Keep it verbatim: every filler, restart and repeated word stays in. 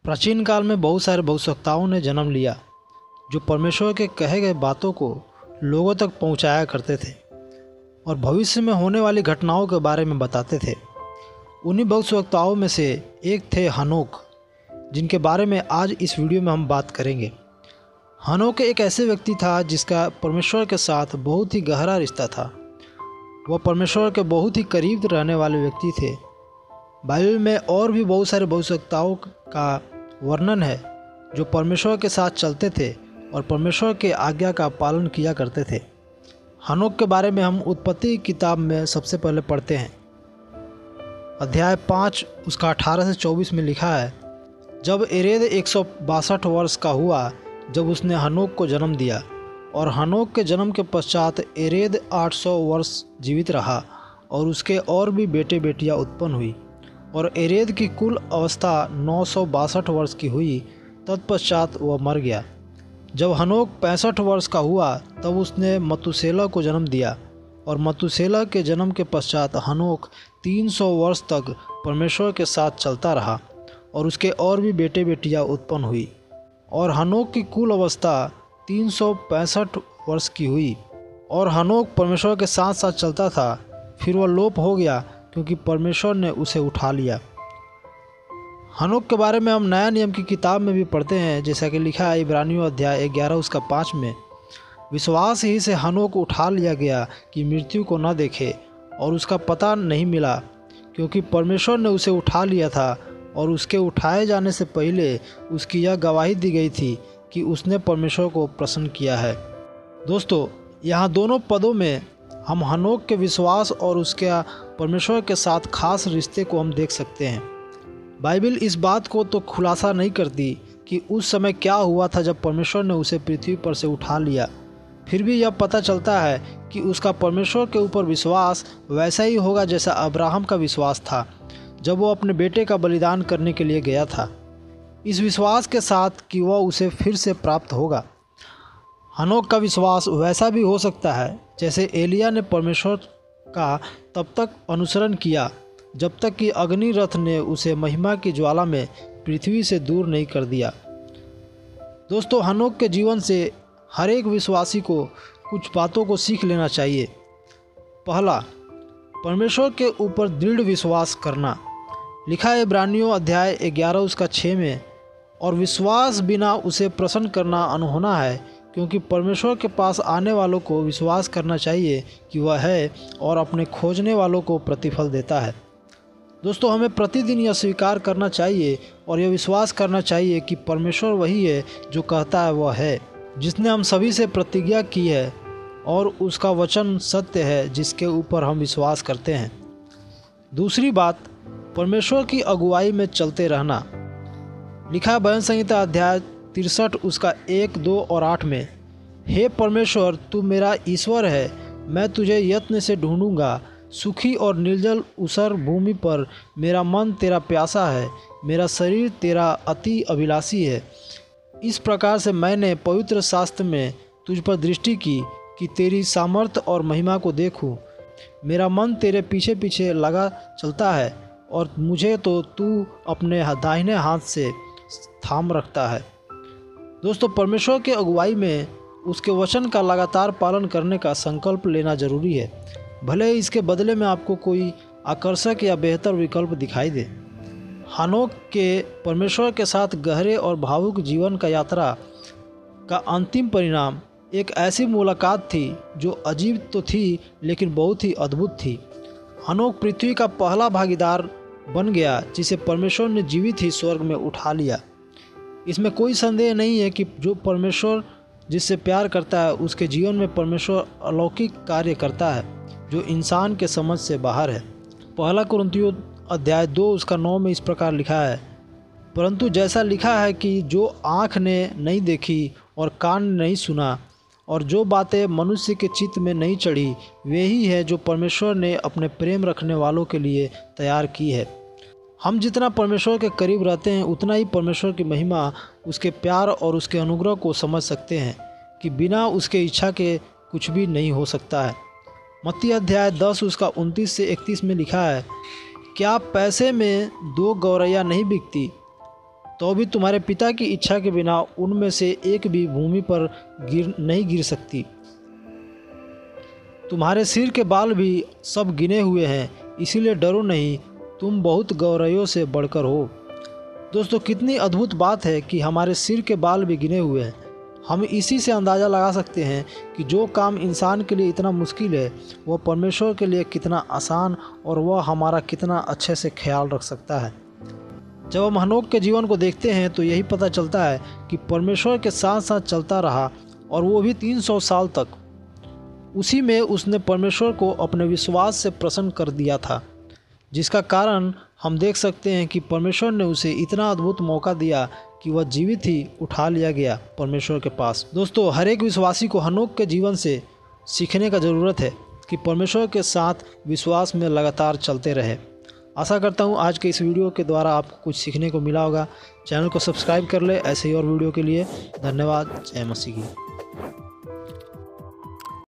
प्राचीन काल में बहुत सारे भविष्यवक्ताओं ने जन्म लिया जो परमेश्वर के कहे गए बातों को लोगों तक पहुंचाया करते थे और भविष्य में होने वाली घटनाओं के बारे में बताते थे। उन्हीं भविष्यवक्ताओं में से एक थे हनोक, जिनके बारे में आज इस वीडियो में हम बात करेंगे। हनोक एक ऐसे व्यक्ति था जिसका परमेश्वर के साथ बहुत ही गहरा रिश्ता था। वह परमेश्वर के बहुत ही करीब रहने वाले व्यक्ति थे। बाइबल में और भी बहुत सारे भविष्यवक्ताओं का वर्णन है जो परमेश्वर के साथ चलते थे और परमेश्वर के आज्ञा का पालन किया करते थे। हनोक के बारे में हम उत्पत्ति की किताब में सबसे पहले पढ़ते हैं। अध्याय पाँच उसका अठारह से चौबीस में लिखा है, जब एरेद एक सौ बासठ वर्ष का हुआ जब उसने हनोक को जन्म दिया, और हनोक के जन्म के पश्चात एरेद आठ सौ वर्ष जीवित रहा और उसके और भी बेटे बेटियां उत्पन्न हुई। और एरेद की कुल अवस्था नौ सौ बासठ वर्ष की हुई, तत्पश्चात वह मर गया। जब हनोक पैंसठ वर्ष का हुआ तब उसने मतुसेला को जन्म दिया, और मतुसेला के जन्म के पश्चात हनोक तीन सौ वर्ष तक परमेश्वर के साथ चलता रहा और उसके और भी बेटे बेटियां उत्पन्न हुई। और हनोक की कुल अवस्था तीन सौ पैंसठ वर्ष की हुई। और हनोक परमेश्वर के साथ साथ चलता था, फिर वह लोप हो गया क्योंकि परमेश्वर ने उसे उठा लिया। हनोक के बारे में हम नया नियम की किताब में भी पढ़ते हैं, जैसा कि लिखा है इब्रानियों अध्याय ग्यारह उसका पाँच में, विश्वास ही से हनोक उठा लिया गया कि मृत्यु को न देखे, और उसका पता नहीं मिला क्योंकि परमेश्वर ने उसे उठा लिया था। और उसके उठाए जाने से पहले उसकी यह गवाही दी गई थी कि उसने परमेश्वर को प्रसन्न किया है। दोस्तों, यहाँ दोनों पदों में हम हनोक के विश्वास और उसके परमेश्वर के साथ खास रिश्ते को हम देख सकते हैं। बाइबल इस बात को तो खुलासा नहीं करती कि उस समय क्या हुआ था जब परमेश्वर ने उसे पृथ्वी पर से उठा लिया। फिर भी यह पता चलता है कि उसका परमेश्वर के ऊपर विश्वास वैसा ही होगा जैसा अब्राहम का विश्वास था जब वो अपने बेटे का बलिदान करने के लिए गया था, इस विश्वास के साथ कि वह उसे फिर से प्राप्त होगा। हनोक का विश्वास वैसा भी हो सकता है जैसे एलिया ने परमेश्वर का तब तक अनुसरण किया जब तक कि अग्नि रथ ने उसे महिमा की ज्वाला में पृथ्वी से दूर नहीं कर दिया। दोस्तों, हनोक के जीवन से हर एक विश्वासी को कुछ बातों को सीख लेना चाहिए। पहला, परमेश्वर के ऊपर दृढ़ विश्वास करना। लिखा है इब्रानियों अध्याय ग्यारह उसका छः में, और विश्वास बिना उसे प्रसन्न करना अनहोना है, क्योंकि परमेश्वर के पास आने वालों को विश्वास करना चाहिए कि वह है और अपने खोजने वालों को प्रतिफल देता है। दोस्तों, हमें प्रतिदिन यह स्वीकार करना चाहिए और यह विश्वास करना चाहिए कि परमेश्वर वही है जो कहता है वह है, जिसने हम सभी से प्रतिज्ञा की है, और उसका वचन सत्य है जिसके ऊपर हम विश्वास करते हैं। दूसरी बात, परमेश्वर की अगुवाई में चलते रहना। लिखा है भजन संहिता अध्याय तिरसठ उसका एक दो और आठ में, हे परमेश्वर, तू मेरा ईश्वर है, मैं तुझे यत्न से ढूंढूंगा। सूखी और निर्जल ऊसर भूमि पर मेरा मन तेरा प्यासा है, मेरा शरीर तेरा अति अभिलाषी है। इस प्रकार से मैंने पवित्र शास्त्र में तुझ पर दृष्टि की कि तेरी सामर्थ्य और महिमा को देखूं। मेरा मन तेरे पीछे पीछे लगा चलता है, और मुझे तो तू अपने दाहिने हाथ से थाम रखता है। दोस्तों, परमेश्वर के अगुवाई में उसके वचन का लगातार पालन करने का संकल्प लेना जरूरी है, भले इसके बदले में आपको कोई आकर्षक या बेहतर विकल्प दिखाई दे। हनोक के परमेश्वर के साथ गहरे और भावुक जीवन का यात्रा का अंतिम परिणाम एक ऐसी मुलाकात थी जो अजीब तो थी लेकिन बहुत ही अद्भुत थी। हनोक पृथ्वी का पहला भागीदार बन गया जिसे परमेश्वर ने जीवित ही स्वर्ग में उठा लिया। इसमें कोई संदेह नहीं है कि जो परमेश्वर जिससे प्यार करता है उसके जीवन में परमेश्वर अलौकिक कार्य करता है जो इंसान के समझ से बाहर है। पहला कुरिन्थियों अध्याय दो उसका नौ में इस प्रकार लिखा है, परंतु जैसा लिखा है कि जो आँख ने नहीं देखी और कान ने नहीं सुना और जो बातें मनुष्य के चित्त में नहीं चढ़ी, वे ही है जो परमेश्वर ने अपने प्रेम रखने वालों के लिए तैयार की है। हम जितना परमेश्वर के करीब रहते हैं उतना ही परमेश्वर की महिमा, उसके प्यार और उसके अनुग्रह को समझ सकते हैं कि बिना उसके इच्छा के कुछ भी नहीं हो सकता है। मत्ती अध्याय दस उसका उनतीस से इकतीस में लिखा है, क्या पैसे में दो गौरैया नहीं बिकती? तो भी तुम्हारे पिता की इच्छा के बिना उनमें से एक भी भूमि पर गिर नहीं गिर सकती। तुम्हारे सिर के बाल भी सब गिने हुए हैं, इसीलिए डरो नहीं, तुम बहुत गौरवों से बढ़कर हो। दोस्तों, कितनी अद्भुत बात है कि हमारे सिर के बाल भी गिने हुए हैं। हम इसी से अंदाज़ा लगा सकते हैं कि जो काम इंसान के लिए इतना मुश्किल है वह परमेश्वर के लिए कितना आसान, और वह हमारा कितना अच्छे से ख्याल रख सकता है। जब हम हनोक के जीवन को देखते हैं तो यही पता चलता है कि परमेश्वर के साथ साथ चलता रहा, और वो भी तीन सौ साल तक। उसी में उसने परमेश्वर को अपने विश्वास से प्रसन्न कर दिया था, जिसका कारण हम देख सकते हैं कि परमेश्वर ने उसे इतना अद्भुत मौका दिया कि वह जीवित ही उठा लिया गया परमेश्वर के पास। दोस्तों, हर एक विश्वासी को हनोक के जीवन से सीखने का ज़रूरत है कि परमेश्वर के साथ विश्वास में लगातार चलते रहे। आशा करता हूँ आज के इस वीडियो के द्वारा आपको कुछ सीखने को मिला होगा। चैनल को सब्सक्राइब कर ले ऐसे ही और वीडियो के लिए। धन्यवाद। जय मसीह की।